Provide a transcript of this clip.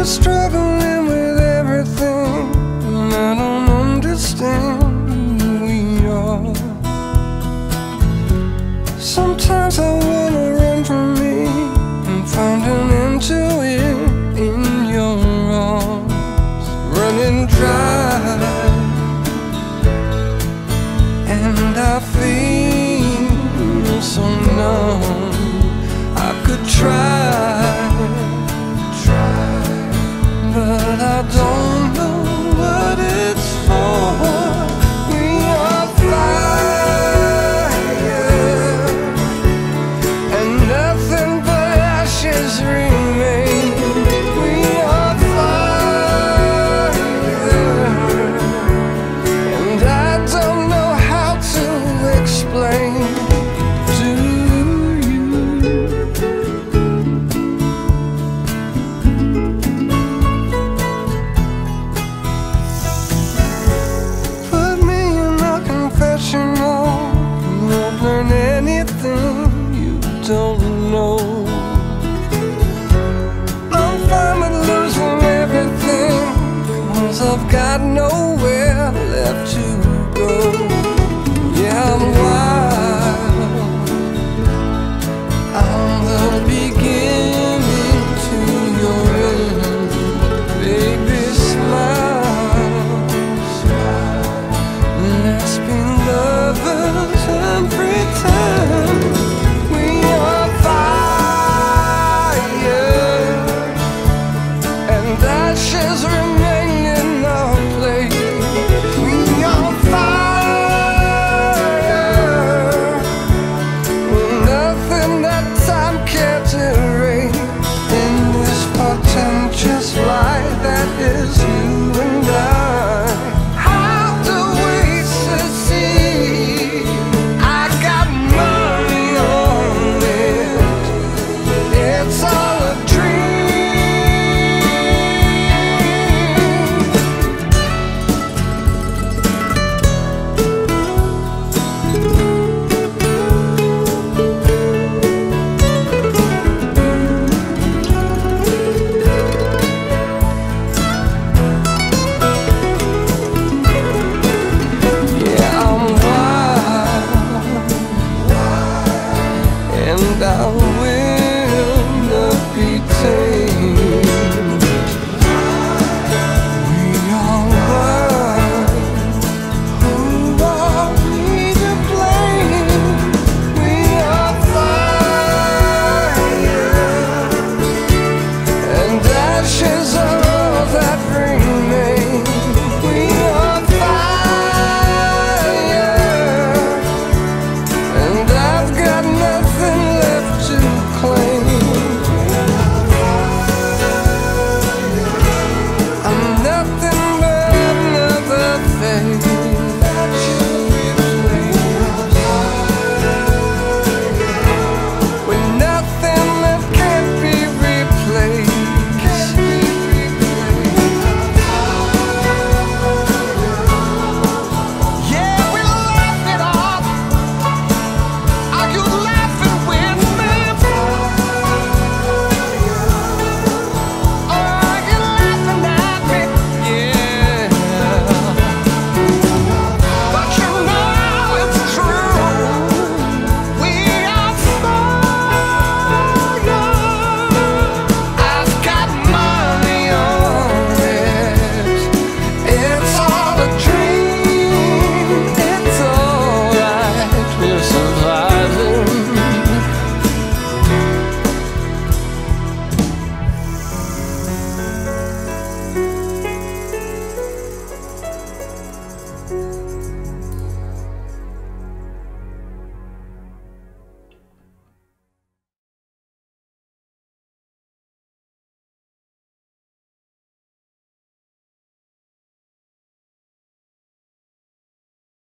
struggling with everything, and I don't understand who we are. Sometimes I wanna run from me and find an end to it in your arms, running dry, and I feel so numb. I could try, but I don't know what it's for. We are fire, and nothing but ashes remain. We are fire, and I don't know how to explain to you. Put me in a confessional, you won't learn anything you don't know. I'm fine with losing everything, 'cause I've got nowhere left to go. Yeah, I'm wild, I'm the beginning to your end. Baby, smile, let's be lovers and pretend we are fire, and ashes remain in our place. We are fire, nothing that time can't erase. In this portentous light that is you and I, how do we succeed? I got money on it, it's all a dream. Yeah, I'm wild, and I